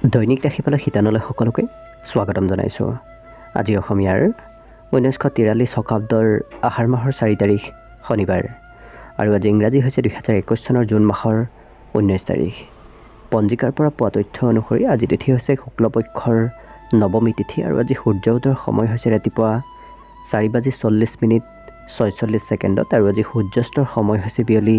দৈনিক ৰাখিফলৰ শিতানলৈ সকলোকে স্বাগতম জনাইছোঁ। আজি অসমীয়াৰ 1943 শকাব্দৰ আহাৰ মাহৰ 4 তাৰিখ শনিবাৰ আৰু আজি ইংৰাজী হৈছে 2021 চনৰ জুন মাহৰ 19 তাৰিখ। পঞ্জিকাৰ পৰা পোৱা তথ্য অনুসৰি আজি তিথি হৈছে শুক্লপক্ষৰ নৱমী তিথি আৰু আজি সূৰ্য উদয়ৰ সময় হৈছে ৰাতিপুৱা 4:40:46 আৰু আজি সূৰ্যাস্তৰ সময় হৈছে বিয়লি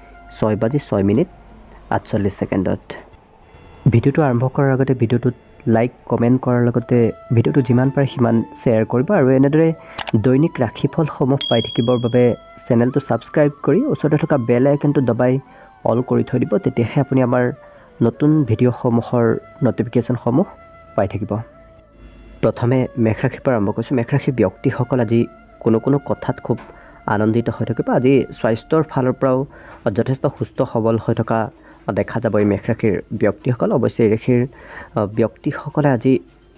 6:06:48। ভিডিঅ'টো আৰম্ভ কৰাৰ আগতে ভিডিঅ'টোত লাইক কমেণ্ট কৰাৰ লগতে ভিডিঅ'টো যিমান পাৰে সিমান শ্বেয়াৰ কৰিব আৰু এনেদৰে দৈনিক ৰাশিফলসমূহ পাই থাকিবৰ বাবে চেনেলটো ছাবস্ক্ৰাইব কৰি ওচৰতে থকা বেল আইকনটো দবাই অল কৰি থৈ দিব, তেতিয়াহে আপুনি আমাৰ নতুন ভিডিঅ'সমূহৰ ন'টিফিকেশ্যনসমূহ পাই থাকিব। প্ৰথমে মেঘ ৰাশিৰ পৰা আৰম্ভ কৰিছোঁ। মেঘ ৰাশিৰ ব্যক্তিসকল আজি কোনো কথাত খুব আনন্দিত হৈ থাকিব। আজি স্বাস্থ্যৰ ফালৰ পৰাও যথেষ্ট সুস্থ সবল হৈ থকা দেখা যাব এই মেঘ ৰাশিৰ ব্যক্তিসকল। অৱশ্যে এই ৰাশিৰ ব্যক্তিসকলে আজি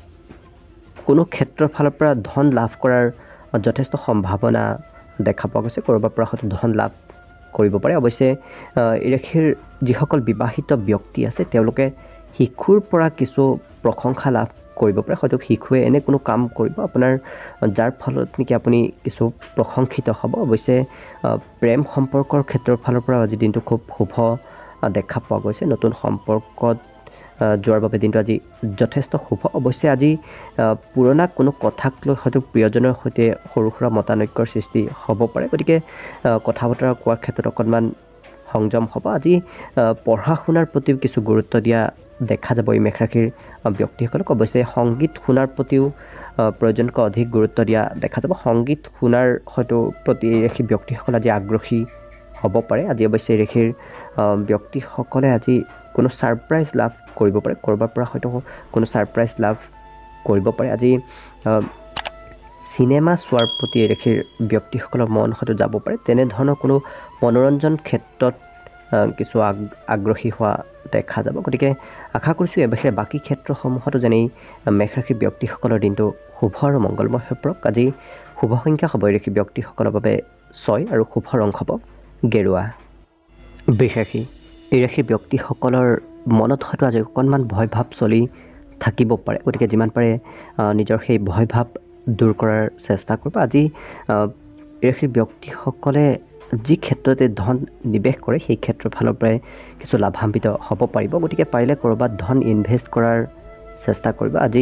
কোনো ক্ষেত্ৰৰ ফালৰ পৰা ধন লাভ কৰাৰ যথেষ্ট সম্ভাৱনা দেখা পোৱা গৈছে। ক'ৰবাৰ পৰা হয়তো ধন লাভ কৰিব পাৰে। অৱশ্যে এই ৰাশিৰ যিসকল বিবাহিত ব্যক্তি আছে তেওঁলোকে শিশুৰ পৰা কিছু প্ৰশংসা লাভ কৰিব পাৰে। হয়তো শিশুৱে এনে কোনো কাম কৰিব আপোনাৰ যাৰ ফলত নেকি আপুনি কিছু প্ৰশংসিত হ'ব। অৱশ্যে প্ৰেম সম্পৰ্কৰ ক্ষেত্ৰৰ ফালৰ পৰা আজি দিনটো খুব শুভ দেখা পোৱা গৈছে। নতুন সম্পৰ্কত যোৱাৰ বাবে দিনটো আজি যথেষ্ট শুভ। অৱশ্যে আজি পুৰণা কোনো কথাক লৈ হয়তো প্ৰিয়জনৰ সৈতে সৰু সুৰা মতানৈক্যৰ সৃষ্টি হ'ব পাৰে, গতিকে কথা বতৰা কোৱাৰ ক্ষেত্ৰত অকণমান সংযম হ'ব। আজি পঢ়া শুনাৰ প্ৰতিও কিছু গুৰুত্ব দিয়া দেখা যাব এই মেঘ ৰাশিৰ ব্যক্তিসকলক। অৱশ্যে সংগীত শুনাৰ প্ৰতিও প্ৰয়োজনকৈ অধিক গুৰুত্ব দিয়া দেখা যাব। সংগীত শুনাৰ হয়তো প্ৰতি এই ৰাশিৰ ব্যক্তিসকল আজি আগ্ৰহী হ'ব পাৰে। আজি অৱশ্যে এই ৰাশিৰ ব্যক্তিসকলে আজি কোনো ছাৰপ্ৰাইজ লাভ কৰিব পাৰে। ক'ৰবাৰ পৰা হয়তো কোনো ছাৰপ্ৰাইজ লাভ কৰিব পাৰে। আজি চিনেমা চোৱাৰ প্ৰতি এই ৰাশিৰ ব্যক্তিসকলৰ মন হয়তো যাব পাৰে। তেনেধৰণৰ কোনো মনোৰঞ্জন ক্ষেত্ৰত কিছু আগ্ৰহী হোৱা দেখা যাব। গতিকে আশা কৰিছোঁ এই বাহিৰে বাকী ক্ষেত্ৰসমূহতো যেনেই মেঘ ৰাশিৰ ব্যক্তিসকলৰ দিনটো শুভ আৰু মংগলময় হৈ পৰক। আজি শুভ সংখ্যা হ'ব এই ৰাশিৰ ব্যক্তিসকলৰ বাবে 6 আৰু শুভ ৰং হ'ব গেৰুৱা। বৃষ ৰাশি, এই ৰাশিৰ ব্যক্তিসকলৰ মনত হয়তো আজি অকণমান ভয় ভাৱ চলি থাকিব পাৰে। গতিকে যিমান পাৰে নিজৰ সেই ভয় ভাৱ দূৰ কৰাৰ চেষ্টা কৰিব। আজি এই ৰাশিৰ ব্যক্তিসকলে যি ক্ষেত্ৰতে ধন নিৱেশ কৰে সেই ক্ষেত্ৰৰ ফালৰ পৰাই কিছু লাভান্বিত হ'ব পাৰিব। গতিকে পাৰিলে ক'ৰবাত ধন ইনভেষ্ট কৰাৰ চেষ্টা কৰিব। আজি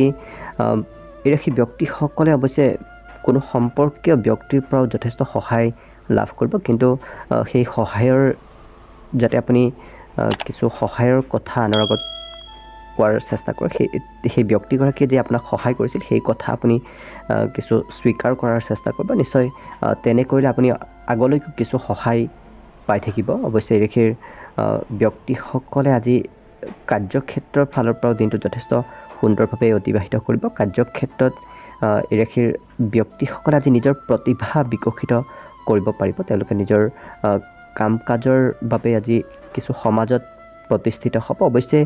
এই ৰাশিৰ ব্যক্তিসকলে অৱশ্যে কোনো সম্পৰ্কীয় ব্যক্তিৰ পৰাও যথেষ্ট সহায় লাভ কৰিব, কিন্তু সেই সহায়ৰ যাতে আপুনি কিছু সহায়ৰ কথা আনৰ আগত কোৱাৰ চেষ্টা কৰে। সেই ব্যক্তিগৰাকীয়ে যে আপোনাক সহায় কৰিছিল সেই কথা আপুনি কিছু স্বীকাৰ কৰাৰ চেষ্টা কৰিব। নিশ্চয় তেনে কৰিলে আপুনি আগলৈকো কিছু সহায় পাই থাকিব। অৱশ্যে এই ৰাশিৰ ব্যক্তিসকলে আজি কাৰ্যক্ষেত্ৰৰ ফালৰ পৰাও দিনটো যথেষ্ট সুন্দৰভাৱে অতিবাহিত কৰিব। কাৰ্যক্ষেত্ৰত এই ৰাশিৰ ব্যক্তিসকলে আজি নিজৰ প্ৰতিভা বিকশিত কৰিব পাৰিব। তেওঁলোকে নিজৰ কাম কাজৰ বাবে আজি কিছু সমাজত প্ৰতিষ্ঠিত হ'ব। অৱশ্যে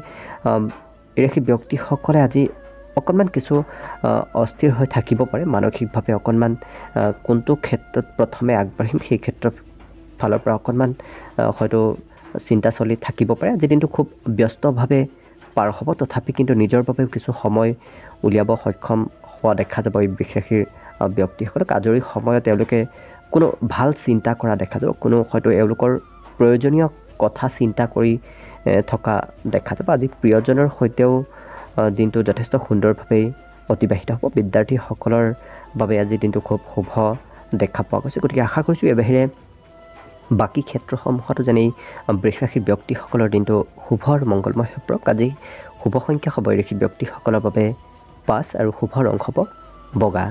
এই ৰাশিৰ ব্যক্তিসকলে আজি অকণমান কিছু অস্থিৰ হৈ থাকিব পাৰে মানসিকভাৱে। অকণমান কোনটো ক্ষেত্ৰত প্ৰথমে আগবাঢ়িম সেই ক্ষেত্ৰৰ ফালৰ পৰা অকণমান হয়তো চিন্তা চলি থাকিব পাৰে। আজি দিনটো খুব ব্যস্তভাৱে পাৰ হ'ব, তথাপি কিন্তু নিজৰ বাবেও কিছু সময় উলিয়াব সক্ষম হোৱা দেখা যাব এই বৃষ ৰাশিৰ ব্যক্তিসকলক। আজৰি সময়ত তেওঁলোকে কোনো ভাল চিন্তা কৰা দেখা যাব। কোনো হয়তো এওঁলোকৰ প্ৰয়োজনীয় কথা চিন্তা কৰি থকা দেখা যাব। আজি প্ৰিয়জনৰ সৈতেও দিনটো যথেষ্ট সুন্দৰভাৱে অতিবাহিত হ'ব। বিদ্যাৰ্থীসকলৰ বাবে আজি দিনটো খুব শুভ দেখা পোৱা গৈছে। গতিকে আশা কৰিছোঁ এই বাহিৰে বাকী ক্ষেত্ৰসমূহতো যেনেই বৃষ ৰাশিৰ ব্যক্তিসকলৰ দিনটো শুভ আৰু মংগলময় হৈ পৰক। আজি শুভ সংখ্যা হ'ব এই ৰাশিৰ ব্যক্তিসকলৰ বাবে 5 আৰু শুভ ৰং হ'ব বগা।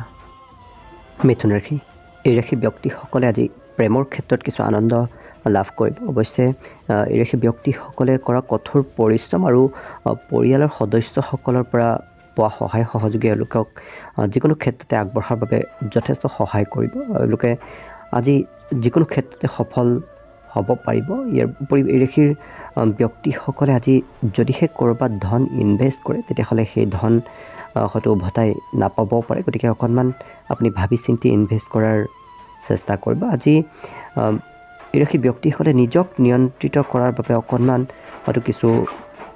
মিথুন ৰাশি, এই ৰাশিৰ ব্যক্তিসকলে আজি প্ৰেমৰ ক্ষেত্ৰত কিছু আনন্দ লাভ কৰিব। অৱশ্যে এই ৰাশিৰ ব্যক্তিসকলে কৰা কঠোৰ পৰিশ্ৰম আৰু পৰিয়ালৰ সদস্যসকলৰ পৰা পোৱা সহায় সহযোগে এওঁলোকক যিকোনো ক্ষেত্ৰতে আগবঢ়াৰ বাবে যথেষ্ট সহায় কৰিব। এওঁলোকে আজি যিকোনো ক্ষেত্ৰতে সফল হ'ব পাৰিব। ইয়াৰ উপৰি এই ৰাশিৰ ব্যক্তিসকলে আজি যদিহে ক'ৰবাত ধন ইনভেষ্ট কৰে তেতিয়াহ'লে সেই ধন হয়তো উভতাই নাপাবও পাৰে। গতিকে অকণমান আপুনি ভাবি চিন্তি ইনভেষ্ট কৰাৰ চেষ্টা কৰিব। আজি এই ৰাশিৰ ব্যক্তিসকলে নিজক নিয়ন্ত্ৰিত কৰাৰ বাবে অকণমান হয়তো কিছু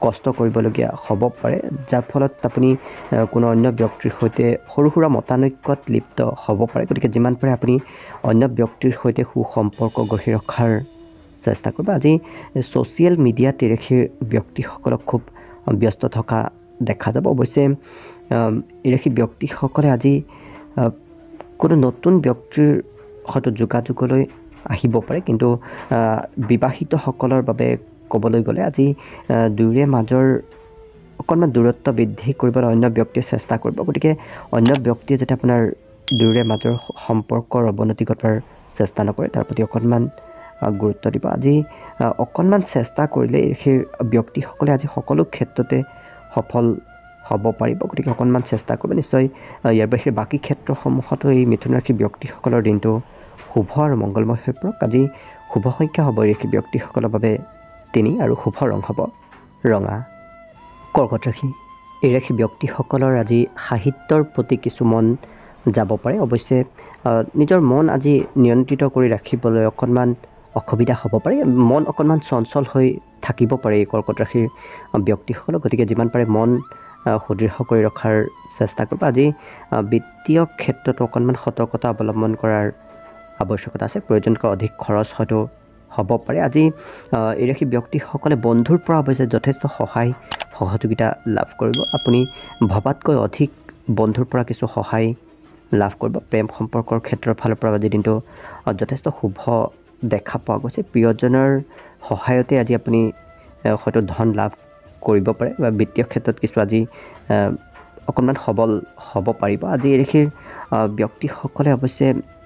কষ্ট কৰিবলগীয়া হ'ব পাৰে, যাৰ ফলত আপুনি কোনো অন্য ব্যক্তিৰ সৈতে সৰু সুৰা মতানৈক্যত লিপ্ত হ'ব পাৰে। গতিকে যিমান পাৰে আপুনি অন্য ব্যক্তিৰ সৈতে সুসম্পৰ্ক গঢ়ি ৰখাৰ চেষ্টা কৰিব। আজি ছ'চিয়েল মিডিয়াত এই ব্যক্তিসকলক খুব ব্যস্ত থকা দেখা যাব। অৱশ্যে এই ব্যক্তিসকলে আজি কোনো নতুন ব্যক্তিৰ হয়তো যোগাযোগলৈ আহিব পাৰে, কিন্তু বিবাহিতসকলৰ বাবে ক'বলৈ গ'লে আজি দুয়োৰে মাজৰ অকণমান দূৰত্ব বৃদ্ধি কৰিবলৈ অন্য ব্যক্তিয়ে চেষ্টা কৰিব। গতিকে অন্য ব্যক্তিয়ে যাতে আপোনাৰ দুয়োৰে মাজৰ সম্পৰ্কৰ অৱনতি ঘটাৰ চেষ্টা নকৰে তাৰ প্ৰতি অকণমান গুৰুত্ব দিব। আজি অকণমান চেষ্টা কৰিলে সেই ব্যক্তিসকলে আজি সকলো ক্ষেত্ৰতে সফল হ'ব পাৰিব। গতিকে অকণমান চেষ্টা কৰিব নিশ্চয়। ইয়াৰ বাহিৰে বাকী ক্ষেত্ৰসমূহতো এই মিথুন ৰাশিৰ ব্যক্তিসকলৰ দিনটো শুভ আৰু মংগলময় হৈ পৰক। আজি শুভ সংখ্যা হ'ব এই ব্যক্তিসকলৰ বাবে 3 আৰু শুভ ৰং হ'ব ৰঙা। কৰ্কট ৰাশি। এই ৰাশি ব্যক্তিসকলৰ আজি সাহিত্যৰ প্ৰতি কিছু মন যাব পাৰে। অৱশ্যে নিজৰ মন আজি নিয়ন্ত্ৰিত কৰি ৰাখিবলৈ অকণমান অসুবিধা হ'ব পাৰে। মন অকণমান চঞ্চল হৈ থাকিব পাৰে এই কৰ্কট ৰাশিৰ ব্যক্তিসকলক। গতিকে যিমান পাৰে মন সুদৃঢ় কৰি ৰখাৰ চেষ্টা কৰিব। আজি বিত্তীয় ক্ষেত্ৰতো অকণমান সতৰ্কতা অৱলম্বন কৰাৰ আৱশ্যকতা আছে। প্ৰয়োজনতকৈ অধিক খৰচ হয়তো হ'ব পাৰে। আজি এই ৰাশি ব্যক্তিসকলে বন্ধুৰ পৰা অৱশ্যে যথেষ্ট সহায় সহযোগিতা লাভ কৰিব। আপুনি ভবাতকৈ অধিক বন্ধুৰ পৰা কিছু সহায় লাভ কৰিব। প্ৰেম সম্পৰ্কৰ ক্ষেত্ৰৰ ফালৰ পৰা আজিৰ দিনটো যথেষ্ট শুভ দেখা পোৱা গৈছে। প্ৰিয়জনৰ সহায়তে আজি আপুনি হয়তো ধন লাভ কৰিব পাৰে বা বিত্তীয় ক্ষেত্ৰত কিছু আজি অকণমান সবল হ'ব পাৰিব। আজি এই ৰাশিৰ ব্যক্তিসকলে অৱশ্যে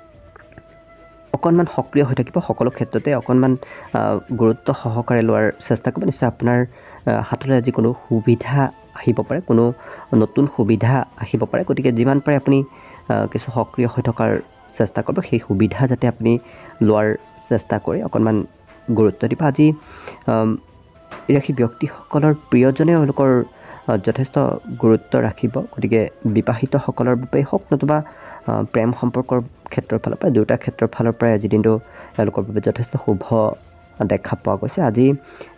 অকণমান সক্ৰিয় হৈ থাকিব। সকলো ক্ষেত্ৰতে অকণমান গুৰুত্ব সহকাৰে লোৱাৰ চেষ্টা কৰিব। নিশ্চয় আপোনাৰ হাতলৈ আজি কোনো সুবিধা আহিব পাৰে, কোনো নতুন সুবিধা আহিব পাৰে। গতিকে যিমান পাৰে আপুনি কিছু সক্ৰিয় হৈ থকাৰ চেষ্টা কৰিব। সেই সুবিধা যাতে আপুনি লোৱাৰ চেষ্টা কৰি অকণমান গুৰুত্ব দিব। আজি এই ৰাশি ব্যক্তিসকলৰ প্ৰিয়জনে তেওঁলোকৰ যথেষ্ট গুৰুত্ব ৰাখিব। গতিকে বিবাহিতসকলৰ বাবে হওক নতুবা প্ৰেম সম্পৰ্কৰ ক্ষেত্ৰৰ ফালৰ পৰা দুয়োটা ক্ষেত্ৰৰ ফালৰ পৰাই আজিৰ দিনটো তেওঁলোকৰ বাবে যথেষ্ট শুভ দেখা পোৱা গৈছে। আজি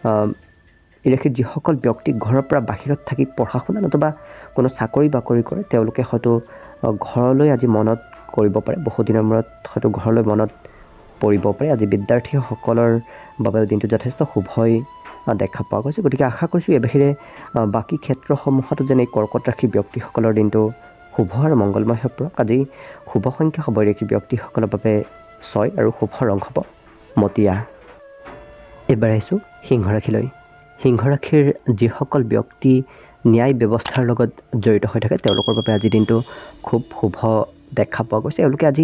এই ৰাশিৰ যিসকল ব্যক্তি ঘৰৰ পৰা বাহিৰত থাকি পঢ়া শুনা নতুবা কোনো চাকৰি বাকৰি কৰে তেওঁলোকে হয়তো ঘৰলৈ আজি মনত কৰিব পাৰে। বহুদিনৰ মূৰত হয়তো ঘৰলৈ মনত পৰিব পাৰে। আজি বিদ্যাৰ্থীসকলৰ বাবেও দিনটো যথেষ্ট শুভই দেখা পোৱা গৈছে। গতিকে আশা কৰিছোঁ এই বাহিৰে বাকী ক্ষেত্ৰসমূহতো যেনে কৰ্কট ৰাশিৰ ব্যক্তিসকলৰ দিনটো শুভ আৰু মংগলময় হৈ পৰক। আজি শুভ সংখ্যা হ'ব এই ৰাশি ব্যক্তিসকলৰ বাবে 6 আৰু শুভ ৰং হ'ব মটীয়া। এইবাৰ আহিছোঁ সিংহ ৰাশিলৈ। সিংহ ৰাশিৰ যিসকল ব্যক্তি ন্যায় ব্যৱস্থাৰ লগত জড়িত হৈ থাকে তেওঁলোকৰ বাবে আজিৰ দিনটো খুব শুভ দেখা পোৱা গৈছে। এওঁলোকে আজি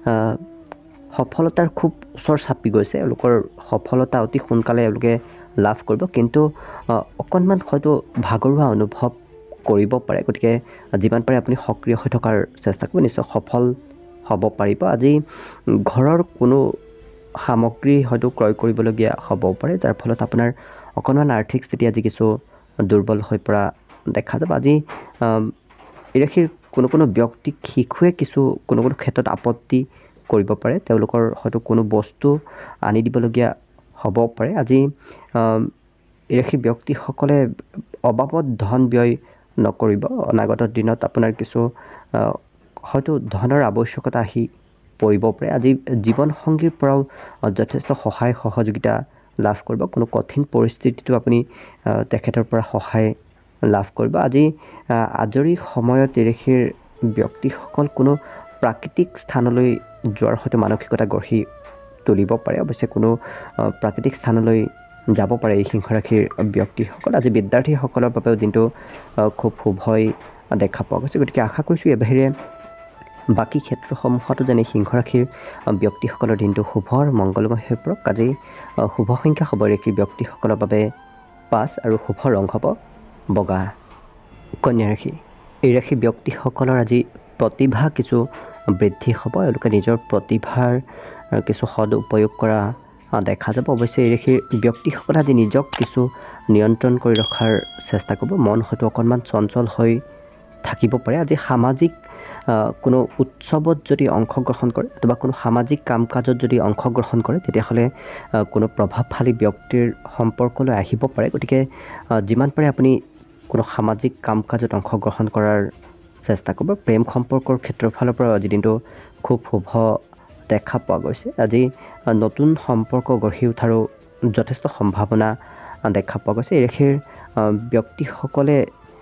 সফলতাৰ খুব ওচৰ চাপি গৈছে। এওঁলোকৰ সফলতা অতি সোনকালে এওঁলোকে লাভ কৰিব, কিন্তু অকণমান হয়তো ভাগৰুৱা অনুভৱ কৰিব পাৰে। গতিকে যিমান পাৰে আপুনি সক্ৰিয় হৈ থকাৰ চেষ্টা কৰিব, নিশ্চয় সফল হ'ব পাৰিব। আজি ঘৰৰ কোনো সামগ্ৰী হয়তো ক্ৰয় কৰিবলগীয়া হ'ব পাৰে, যাৰ ফলত আপোনাৰ অকণমান আৰ্থিক স্থিতি আজি কিছু দুৰ্বল হৈ পৰা দেখা যাব। আজি এই ৰাশিৰ কোনো ব্যক্তিক শিশুৱে কোনো ক্ষেত্ৰত আপত্তি কৰিব পাৰে। তেওঁলোকৰ হয়তো কোনো বস্তু আনি দিবলগীয়া হ'ব পাৰে। আজি এই ৰাশিৰ ব্যক্তিসকলে অবাবত ধন ব্যয় নকৰিব। অনাগত দিনত আপোনাৰ কিছু হয়তো ধনৰ আৱশ্যকতা আহি পৰিব পাৰে। আজি জীৱনসংগীৰ পৰাও যথেষ্ট সহায় সহযোগিতা লাভ কৰিব। কোনো কঠিন পৰিস্থিতিটো আপুনি তেখেতৰ পৰা সহায় লাভ কৰিব। আজি আজৰি সময়ত এই ৰাশিৰ ব্যক্তিসকল কোনো প্ৰাকৃতিক স্থানলৈ যোৱাৰ হয়তো মানসিকতা গঢ়ি তুলিব পাৰে। অৱশ্যে কোনো প্ৰাকৃতিক স্থানলৈ যাব পাৰে এই সিংহ ৰাশিৰ ব্যক্তিসকল। আজি বিদ্যাৰ্থীসকলৰ বাবেও দিনটো খুব শুভই দেখা পোৱা গৈছে। গতিকে আশা কৰিছোঁ এই বাহিৰে বাকী ক্ষেত্ৰসমূহতো যেনে সিংহ ৰাশিৰ ব্যক্তিসকলৰ দিনটো শুভ আৰু মংগলময় হৈ পৰক। আজি শুভ সংখ্যা হ'ব এই ৰাশিৰ ব্যক্তিসকলৰ বাবে 5 আৰু শুভ ৰং হ'ব বগা। কন্যা ৰাশি। এই ৰাশিৰ ব্যক্তিসকলৰ আজি প্ৰতিভা কিছু বৃদ্ধি হ'ব। এওঁলোকে নিজৰ প্ৰতিভাৰ কিছু সদ উপয়োগ কৰা দেখা যাব। অৱশ্যে এই ৰাশিৰ ব্যক্তিসকলে আজি নিজক কিছু নিয়ন্ত্ৰণ কৰি ৰখাৰ চেষ্টা কৰিব। মন হয়তো অকণমান চঞ্চল হৈ থাকিব পাৰে। আজি সামাজিক কোনো উৎসৱত যদি অংশগ্ৰহণ কৰে অথবা কোনো সামাজিক কাম কাজত যদি অংশগ্ৰহণ কৰে তেতিয়াহ'লে কোনো প্ৰভাৱশালী ব্যক্তিৰ সম্পৰ্কলৈ আহিব পাৰে। গতিকে যিমান পাৰে আপুনি কোনো সামাজিক কাম কাজত অংশগ্ৰহণ কৰাৰ চেষ্টা কৰিব। প্ৰেম সম্পৰ্কৰ ক্ষেত্ৰৰ ফালৰ পৰা আজি দিনটো খুব শুভ দেখা পোৱা গৈছে। আজি নতুন সম্পৰ্ক গঢ়ি উঠাৰো যথেষ্ট সম্ভাৱনা দেখা পোৱা গৈছে। এই ৰাশিৰ ব্যক্তিসকলে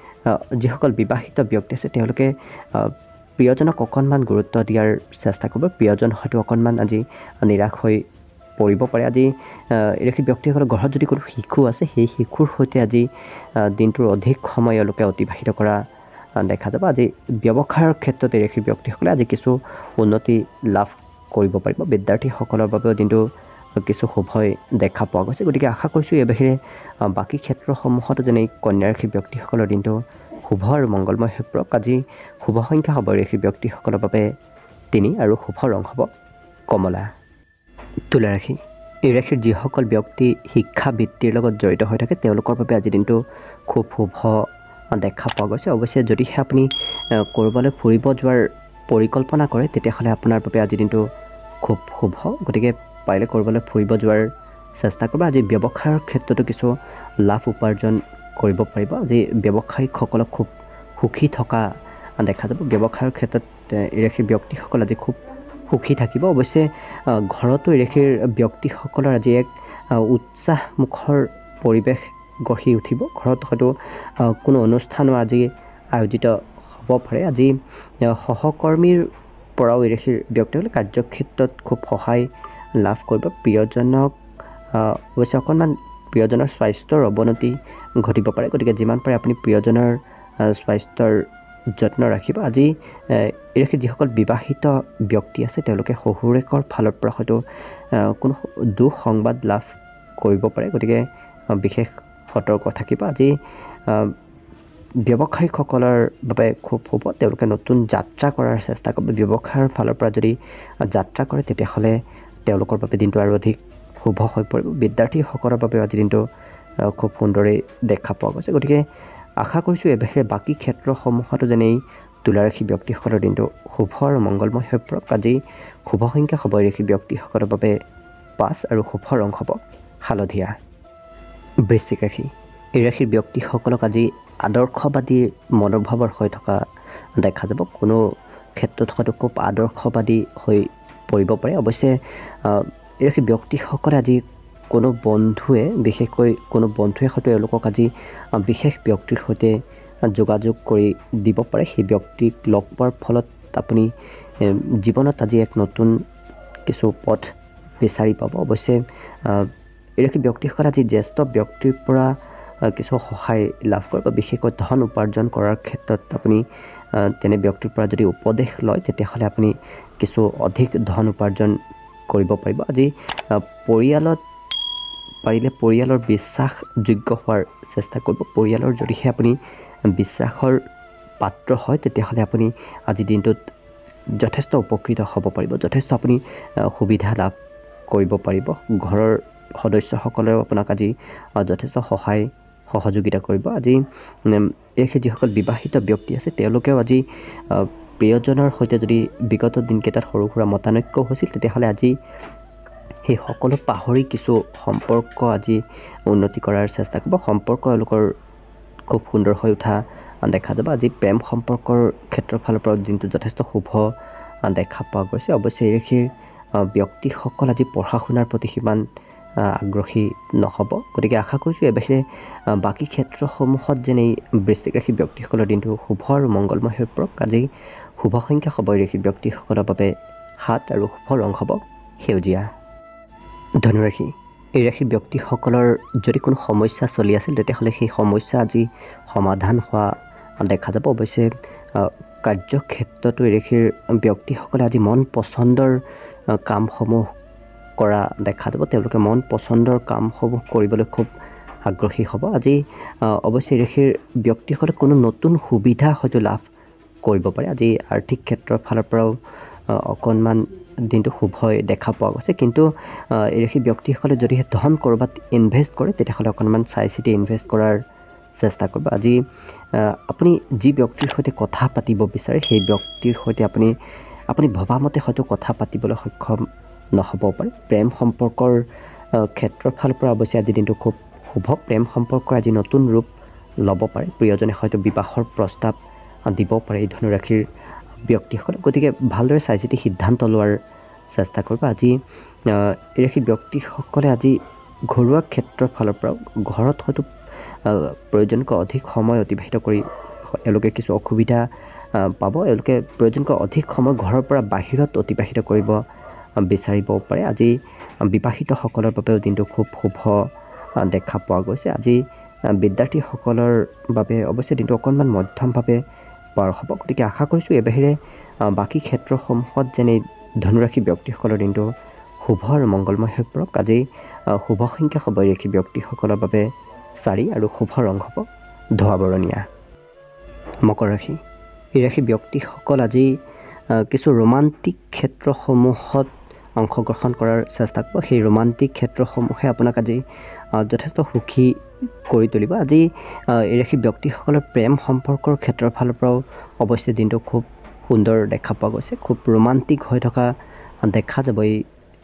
যিসকল বিবাহিত ব্যক্তি আছে তেওঁলোকে প্ৰিয়জনক অকণমান গুৰুত্ব দিয়াৰ চেষ্টা কৰিব। প্ৰিয়জন হয়তো অকণমান আজি নিৰাশ হৈ পৰিব পাৰে। আজি এই ৰাশিৰ ব্যক্তিসকলৰ ঘৰত যদি কোনো শিশু আছে সেই শিশুৰ সৈতে আজি দিনটোৰ অধিক সময় এওঁলোকে অতিবাহিত কৰা দেখা যাব। আজি ব্যৱসায়ৰ ক্ষেত্ৰত এই ৰাশিৰ ব্যক্তিসকলে আজি কিছু উন্নতি লাভ কৰিব পাৰিব। বিদ্যাৰ্থীসকলৰ বাবেও দিনটো কিছু শুভই দেখা পোৱা গৈছে। গতিকে আশা কৰিছোঁ এই বাহিৰে বাকী ক্ষেত্ৰসমূহতো যেনে কন্যা ৰাশিৰ ব্যক্তিসকলৰ দিনটো শুভ আৰু মংগলময় হৈ পৰক। আজি শুভ সংখ্যা হ'ব এই ৰাশিৰ ব্যক্তিসকলৰ বাবে 3 আৰু শুভ ৰং হ'ব কমলা। তুলা ৰাশি, এই ৰাশিৰ যিসকল ব্যক্তি শিক্ষা বৃত্তিৰ লগত জড়িত হৈ থাকে তেওঁলোকৰ বাবে আজি দিনটো খুব শুভ দেখা পোৱা গৈছে। অৱশ্যে যদিহে আপুনি ক'ৰবালৈ ফুৰিব যোৱাৰ পৰিকল্পনা কৰে তেতিয়াহ'লে আপোনাৰ বাবে আজি দিনটো খুব শুভ। গতিকে পাৰিলে ক'ৰবালৈ ফুৰিব যোৱাৰ চেষ্টা কৰিব। আজি ব্যৱসায়ৰ ক্ষেত্ৰতো কিছু লাভ উপাৰ্জন কৰিব পাৰিব। আজি ব্যৱসায়িকসকলক খুব সুখী থকা দেখা যাব। ব্যৱসায়ৰ ক্ষেত্ৰত এই ৰাশিৰ ব্যক্তিসকল আজি খুব সুখী থাকিব। অৱশ্যে ঘৰতো এই ৰাশিৰ ব্যক্তিসকলৰ আজি এক উৎসাহমুখৰ পৰিৱেশ গঢ়ি উঠিব। ঘৰত হয়তো কোনো অনুষ্ঠানো আজি আয়োজিত হ'ব পাৰে। আজি সহকৰ্মীৰ পৰাও এই ৰাশিৰ ব্যক্তিসকলে কাৰ্যক্ষেত্ৰত খুব সহায় লাভ কৰিব। প্ৰিয়জনক অৱশ্যে অকণমান প্ৰিয়জনৰ স্বাস্থ্যৰ অৱনতি ঘটিব পাৰে। গতিকে যিমান পাৰে আপুনি প্ৰিয়জনৰ স্বাস্থ্যৰ যত্ন ৰাখিব। আজি এই ৰাশিৰ যিসকল বিবাহিত ব্যক্তি আছে তেওঁলোকে শহুৰেকৰ ফালৰ পৰা হয়তো কোনো দুঃসংবাদ লাভ কৰিব পাৰে। গতিকে বিশেষ সতৰ্ক থাকিব। আজি ব্যৱসায়িকসকলৰ বাবে খুব শুভ। তেওঁলোকে নতুন যাত্ৰা কৰাৰ চেষ্টা কৰিব। ব্যৱসায়ৰ ফালৰ পৰা যদি যাত্ৰা কৰে তেতিয়াহ'লে তেওঁলোকৰ বাবে দিনটো আৰু অধিক শুভ হৈ পৰিব। বিদ্যাৰ্থীসকলৰ বাবে আজি দিনটো খুব সুন্দৰেই দেখা পোৱা গৈছে। গতিকে আশা কৰিছোঁ এই বাহিৰে বাকী ক্ষেত্ৰসমূহতো যেনে এই তুলা ৰাশি ব্যক্তিসকলৰ দিনটো শুভ আৰু মংগলময় হৈ পৰক। আজি শুভ সংখ্যা হ'ব এই ৰাশি ব্যক্তিসকলৰ বাবে 5 আৰু শুভ ৰং হ'ব হালধীয়া। বৃশ্চিক ৰাশি, এই ৰাশিৰ ব্যক্তিসকলক আজি আদৰ্শবাদী মনোভাৱৰ হৈ থকা দেখা যাব। কোনো ক্ষেত্ৰত হয়তো খুব আদৰ্শবাদী হৈ পৰিব পাৰে। অৱশ্যে এই ৰাশিৰ ব্যক্তিসকলে আজি কোনো বন্ধুৱে হয়তো এওঁলোকক আজি বিশেষ ব্যক্তিৰ সৈতে যোগাযোগ কৰি দিব পাৰে। সেই ব্যক্তিক লগ পোৱাৰ ফলত আপুনি জীৱনত আজি এক নতুন কিছু পথ বিচাৰি পাব। অৱশ্যে এই ৰাশিৰ ব্যক্তিসকলে আজি জ্যেষ্ঠ ব্যক্তিৰ পৰা কিছু সহায় লাভ কৰিব। বিশেষকৈ ধন উপাৰ্জন কৰাৰ ক্ষেত্ৰত আপুনি তেনে ব্যক্তিৰ পৰা যদি উপদেশ লয় তেতিয়াহ'লে আপুনি কিছু অধিক ধন উপাৰ্জন কৰিব পাৰিব। আজি পৰিয়ালত পাৰিলে পৰিয়ালৰ বিশ্বাসযোগ্য হোৱাৰ চেষ্টা কৰিব। পৰিয়ালৰ যদিহে আপুনি বিশ্বাসৰ পাত্ৰ হয় তেতিয়াহ'লে আপুনি আজি দিনটোত যথেষ্ট উপকৃত হ'ব পাৰিব। যথেষ্ট আপুনি সুবিধা লাভ কৰিব পাৰিব। ঘৰৰ সদস্যসকলেও আপোনাক আজি যথেষ্ট সহায় সহযোগিতা কৰিব। আজি এই যিসকল বিবাহিত ব্যক্তি আছে তেওঁলোকেও আজি প্ৰিয়জনৰ সৈতে যদি বিগত দিনকেইটাত সৰু সুৰা মতানৈক্য হৈছিল তেতিয়াহ'লে আজি সেই সকলো পাহৰি কিছু সম্পৰ্ক আজি উন্নতি কৰাৰ চেষ্টা কৰিব। সম্পৰ্ক এওঁলোকৰ খুব সুন্দৰ হৈ উঠা দেখা যাব। আজি প্ৰেম সম্পৰ্কৰ ক্ষেত্ৰৰ ফালৰ পৰা দিনটো যথেষ্ট শুভ দেখা পোৱা গৈছে। অৱশ্যে এই ৰাশিৰ ব্যক্তিসকল আজি পঢ়া শুনাৰ প্ৰতি সিমান আগ্ৰহী নহ'ব। গতিকে আশা কৰিছোঁ এই বাহিৰে বাকী ক্ষেত্ৰসমূহত যেনে বৃশ্চিক ৰাশি ব্যক্তিসকলৰ দিনটো শুভ আৰু মংগলময় হৈ পৰক। আজি শুভ সংখ্যা হ'ব এই ৰাশি ব্যক্তিসকলৰ বাবে 7 আৰু শুভ ৰং হ'ব সেউজীয়া। ধনুৰাশি, এই ৰাশি ব্যক্তিসকলৰ যদি কোনো সমস্যা চলি আছিল তেতিয়াহ'লে সেই সমস্যা আজি সমাধান হোৱা দেখা যাব। অৱশ্যে কাৰ্যক্ষেত্ৰতো এই ৰাশিৰ ব্যক্তিসকলে আজি মন পচন্দৰ কামসমূহ কৰা দেখা যাব। তেওঁলোকে মন পচন্দৰ কামসমূহ কৰিবলৈ খুব আগ্ৰহী হ'ব। আজি অৱশ্যে এই ৰাশিৰ ব্যক্তিসকলে কোনো নতুন সুবিধা হয়তো লাভ কৰিব পাৰে। আজি আৰ্থিক ক্ষেত্ৰৰ ফালৰ পৰাও অকণমান দিনটো শুভই দেখা পোৱা গৈছে। কিন্তু এই ৰাশি ব্যক্তিসকলে যদিহে ধন ক'ৰবাত ইনভেষ্ট কৰে তেতিয়াহ'লে অকণমান চাই চিতি ইনভেষ্ট কৰাৰ চেষ্টা কৰিব। আজি আপুনি যি ব্যক্তিৰ সৈতে কথা পাতিব বিচাৰে সেই ব্যক্তিৰ সৈতে আপুনি ভবামতে হয়তো কথা পাতিবলৈ সক্ষম নহ'ব পাৰে। প্ৰেম সম্পৰ্কৰ ক্ষেত্ৰৰ ফালৰ পৰা অৱশ্যে আজি দিনটো খুব শুভ। প্ৰেম সম্পৰ্কৰ আজি নতুন ৰূপ ল'ব পাৰে। প্ৰিয়জনে হয়তো বিবাহৰ প্ৰস্তাৱ দিব পাৰে এই ধনুৰাশিৰ ব্যক্তিসকলে। গতিকে ভালদৰে চাই চিতি সিদ্ধান্ত লোৱাৰ চেষ্টা কৰিব। আজি এই ৰাশিৰ ব্যক্তিসকলে আজি ঘৰুৱা ক্ষেত্ৰৰ ফালৰ পৰাও ঘৰত হয়তো প্ৰয়োজনকৈ অধিক সময় অতিবাহিত কৰি এওঁলোকে কিছু অসুবিধা পাব। এওঁলোকে প্ৰয়োজনকৈ অধিক সময় ঘৰৰ পৰা বাহিৰত অতিবাহিত কৰিব বিচাৰিব পাৰে। আজি বিবাহিতসকলৰ বাবেও দিনটো খুব শুভ দেখা পোৱা গৈছে। আজি বিদ্যাৰ্থীসকলৰ বাবে অৱশ্যে দিনটো অকণমান মধ্যমভাৱে পাৰ হ'ব। গতিকে আশা কৰিছোঁ এই বাহিৰে বাকী ক্ষেত্ৰসমূহত যেনে ধনুৰাশি ব্যক্তিসকলৰ দিনটো শুভ আৰু মংগলময় হৈ পৰক। আজি শুভ সংখ্যা হ'ব এই ৰাশি ব্যক্তিসকলৰ বাবে 4 আৰু শুভ ৰং হ'ব ধোঁৱা বৰণীয়া। মকৰ ৰাশি, এই ৰাশি ব্যক্তিসকল আজি কিছু ৰোমান্টিক ক্ষেত্ৰসমূহত অংশগ্ৰহণ কৰাৰ চেষ্টা কৰিব। সেই ৰোমান্টিক ক্ষেত্ৰসমূহে আপোনাক আজি যথেষ্ট সুখী কৰি তুলিব। আজি এই ৰাশি ব্যক্তিসকলৰ প্ৰেম সম্পৰ্কৰ ক্ষেত্ৰৰ ফালৰ পৰাও অৱশ্যে দিনটো খুব সুন্দৰ দেখা পোৱা গৈছে। খুব ৰোমান্টিক হৈ থকা দেখা যাব এই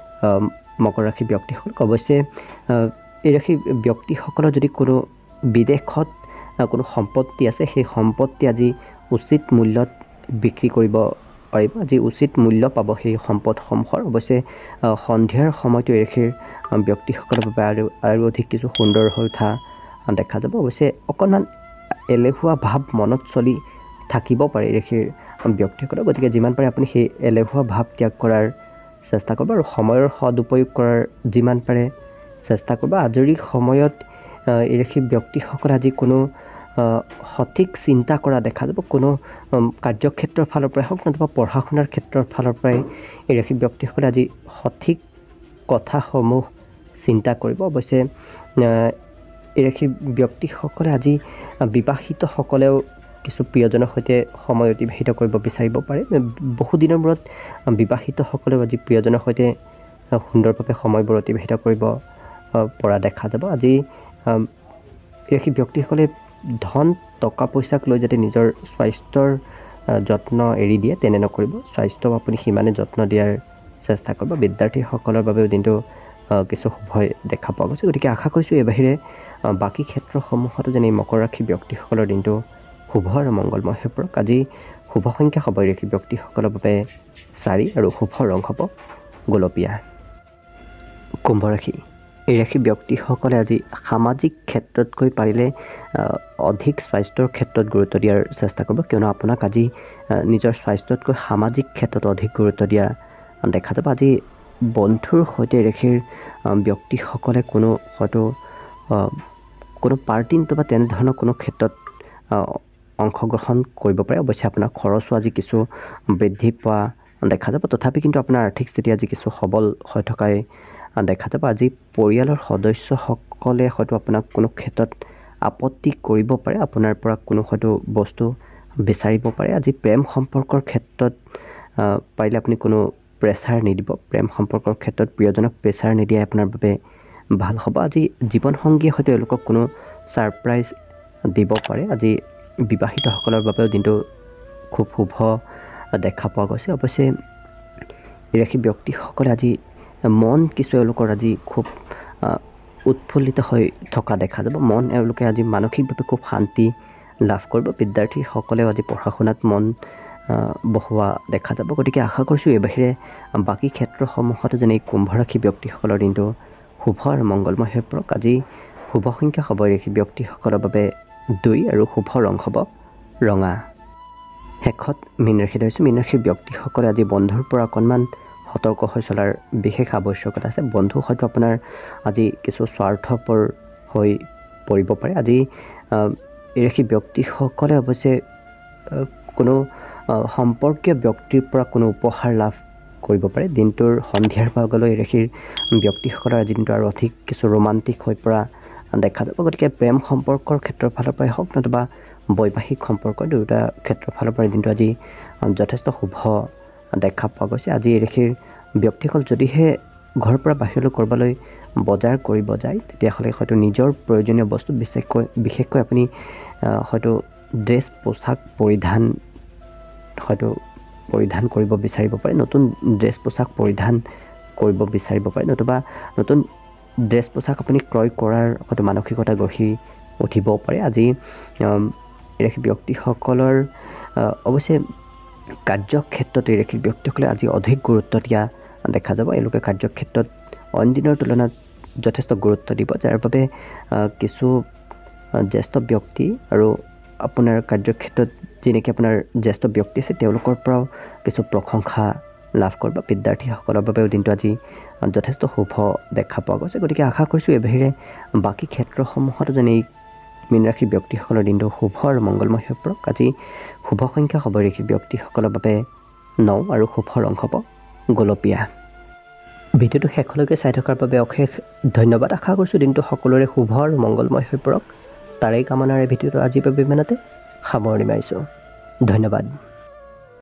মকৰ ৰাশি ব্যক্তিসকলক। অৱশ্যে এই ৰাশি ব্যক্তিসকলৰ যদি কোনো বিদেশত কোনো সম্পত্তি আছে সেই সম্পত্তি আজি উচিত মূল্যত বিক্ৰী কৰিব পাৰিব। আজি উচিত মূল্য পাব সেই সম্পদসমূহৰ। অৱশ্যে সন্ধিয়াৰ সময়টো এই ৰাশিৰ ব্যক্তিসকলৰ বাবে আৰু অধিক কিছু সুন্দৰ হৈ উঠা দেখা যাব। অৱশ্যে অকণমান এলেহুৱা ভাৱ মনত চলি থাকিব পাৰে এই ৰাশিৰ ব্যক্তিসকলৰ। গতিকে যিমান পাৰে আপুনি সেই এলেহুৱা ভাৱ ত্যাগ কৰাৰ চেষ্টা কৰিব আৰু সময়ৰ সদুপয়োগ কৰাৰ যিমান পাৰে চেষ্টা কৰিব। আজৰি সময়ত এই ৰাশি ব্যক্তিসকলে আজি কোনো সঠিক চিন্তা কৰা দেখা যাব। কোনো কাৰ্যক্ষেত্ৰৰ ফালৰ পৰাই হওক নতুবা পঢ়া শুনাৰ ক্ষেত্ৰৰ ফালৰ পৰাই এই ৰাশি ব্যক্তিসকলে আজি সঠিক কথাসমূহ চিন্তা কৰিব। অৱশ্যে এই ৰাশি ব্যক্তিসকলে আজি বিবাহিতসকলেও কিছু প্ৰিয়জনৰ সৈতে সময় অতিবাহিত কৰিব বিচাৰিব পাৰে। বহুদিনৰ মূৰত বিবাহিতসকলেও আজি প্ৰিয়জনৰ সৈতে সুন্দৰভাৱে সময়বোৰ অতিবাহিত কৰিব পৰা দেখা যাব। আজি এই ৰাশি ব্যক্তিসকলে ধন টকা পইচাক লৈ যাতে নিজৰ স্বাস্থ্যৰ যত্ন এৰি দিয়ে তেনে নকৰিব। স্বাস্থ্য আপুনি সিমানে যত্ন দিয়াৰ চেষ্টা কৰিব। বিদ্যাৰ্থীসকলৰ বাবেও দিনটো কিছু শুভই দেখা পোৱা গৈছে। গতিকে আশা কৰিছোঁ এই বাহিৰে বাকী ক্ষেত্ৰসমূহতো যেনে মকৰ ৰাশি ব্যক্তিসকলৰ দিনটো শুভ আৰু মংগলময় হৈ পৰক। আজি শুভ সংখ্যা হ'ব এই ৰাশি ব্যক্তিসকলৰ বাবে 4 আৰু শুভ ৰং হ'ব গোলপীয়া। কুম্ভ ৰাশি, এই ৰাশি ব্যক্তিসকলে আজি সামাজিক ক্ষেত্ৰতকৈ পাৰিলে অধিক স্বাস্থ্যৰ ক্ষেত্ৰত গুৰুত্ব দিয়াৰ চেষ্টা কৰিব। কিয়নো আপোনাক আজি নিজৰ স্বাস্থ্যতকৈ সামাজিক ক্ষেত্ৰত অধিক গুৰুত্ব দিয়া দেখা যাব। আজি বন্ধুৰ সৈতে এই ৰাশিৰ ব্যক্তিসকলে হয়তো কোনো পাৰ্টি নতুবা তেনেধৰণৰ কোনো ক্ষেত্ৰত অংশগ্ৰহণ কৰিব পাৰে। অৱশ্যে আপোনাৰ খৰচো আজি কিছু বৃদ্ধি পোৱা দেখা যাব। তথাপি কিন্তু আপোনাৰ আৰ্থিক স্থিতি আজি কিছু সবল হৈ থকাই দেখা যাব। আজি পৰিয়ালৰ সদস্যসকলে হয়তো আপোনাক কোনো ক্ষেত্ৰত আপত্তি কৰিব পাৰে। আপোনাৰ পৰা কোনো হয়তো বস্তু বিচাৰিব পাৰে। আজি প্ৰেম সম্পৰ্কৰ ক্ষেত্ৰত পাৰিলে আপুনি কোনো প্ৰেছাৰ নিদিব। প্ৰেম সম্পৰ্কৰ ক্ষেত্ৰত প্ৰিয়জনক প্ৰেছাৰ নিদিয়াই আপোনাৰ বাবে ভাল হ'ব। আজি জীৱনসংগীয়ে হয়তো এওঁলোকক কোনো ছাৰপ্ৰাইজ দিব পাৰে। আজি বিবাহিতসকলৰ বাবেও দিনটো খুব শুভ দেখা পোৱা গৈছে। অৱশ্যে এই ৰাশি ব্যক্তিসকলে আজি মন কিছু এওঁলোকৰ আজি খুব উৎফুল্লিত হৈ থকা দেখা যাব। এওঁলোকে আজি মানসিকভাৱে খুব শান্তি লাভ কৰিব। বিদ্যাৰ্থীসকলেও আজি পঢ়া শুনাত মন বহোৱা দেখা যাব। গতিকে আশা কৰিছোঁ এই বাহিৰে বাকী ক্ষেত্ৰসমূহতো যেনে কুম্ভ ৰাশি ব্যক্তিসকলৰ দিনটো শুভ আৰু মংগলময় হৈ পৰক। আজি শুভ সংখ্যা হ'ব এই ৰাশি ব্যক্তিসকলৰ বাবে 2 আৰু শুভ ৰং হ'ব ৰঙা। শেষত মীন ৰাশি ধৰিছোঁ। মীন ৰাশিৰ ব্যক্তিসকলে আজি বন্ধুৰ পৰা অকণমান সতৰ্ক হৈ চলাৰ বিশেষ আৱশ্যকতা আছে। বন্ধু হয়তো আপোনাৰ আজি কিছু স্বাৰ্থপৰ হৈ পৰিব পাৰে। আজি এই ৰাশি ব্যক্তিসকলে অৱশ্যে কোনো সম্পৰ্কীয় ব্যক্তিৰ পৰা কোনো উপহাৰ লাভ কৰিব পাৰে। দিনটোৰ সন্ধিয়াৰ ভাগলৈ এই ৰাশিৰ ব্যক্তিসকলৰ আজি দিনটো আৰু অধিক কিছু ৰোমান্টিক হৈ পৰা দেখা যাব। গতিকে প্ৰেম সম্পৰ্কৰ ক্ষেত্ৰৰ ফালৰ পৰাই হওক নতুবা বৈবাহিক সম্পৰ্ক দুয়োটা ক্ষেত্ৰৰ ফালৰ পৰাই দিনটো আজি যথেষ্ট শুভ দেখা পোৱা গৈছে। আজি এই ৰাশিৰ ব্যক্তিসকল যদিহে ঘৰৰ পৰা বাহিৰলৈ ক'ৰবালৈ বজাৰ কৰিব যায় তেতিয়াহ'লে হয়তো নিজৰ প্ৰয়োজনীয় বস্তু বিশেষকৈ আপুনি হয়তো ড্ৰেছ পোছাক পৰিধান হয়তো পৰিধান কৰিব বিচাৰিব পাৰে, নতুন ড্ৰেছ পোছাক পৰিধান কৰিব বিচাৰিব পাৰে, নতুবা নতুন ড্ৰেছ পোছাক আপুনি ক্ৰয় কৰাৰ হয়তো মানসিকতা গঢ়ি উঠিবও পাৰে। আজি এই ৰাশি ব্যক্তিসকলৰ অৱশ্যে কাৰ্যক্ষেত্ৰত এই ৰাশি ব্যক্তিসকলে আজি অধিক গুৰুত্ব দিয়া দেখা যাব। এওঁলোকে কাৰ্যক্ষেত্ৰত অইন দিনৰ তুলনাত যথেষ্ট গুৰুত্ব দিব, যাৰ বাবে কিছু জ্যেষ্ঠ ব্যক্তি আৰু আপোনাৰ কাৰ্যক্ষেত্ৰত যি নেকি আপোনাৰ জ্যেষ্ঠ ব্যক্তি আছে তেওঁলোকৰ পৰাও কিছু প্ৰশংসা লাভ কৰিব। বিদ্যাৰ্থীসকলৰ বাবেও দিনটো আজি যথেষ্ট শুভ দেখা পোৱা গৈছে। গতিকে আশা কৰিছোঁ এই বাহিৰে বাকী ক্ষেত্ৰসমূহতো যেনে এই মীন ৰাশিৰ ব্যক্তিসকলৰ দিনটো শুভ আৰু মংগলময় হৈ পৰক। আজি শুভ সংখ্যা হ'ব ৰাশি ব্যক্তিসকলৰ বাবে 9 আৰু শুভ ৰং হ'ব গোলপীয়া। ভিডিঅ'টো শেষলৈকে চাই থকাৰ বাবে অশেষ ধন্যবাদ। আশা কৰিছোঁ দিনটো সকলোৰে শুভ আৰু মংগলময় হৈ পৰক। তাৰেই কামনাৰে ভিডিঅ'টো আজিৰ বাবে ইমানতে সামৰণি মাৰিছোঁ। ধন্যবাদ।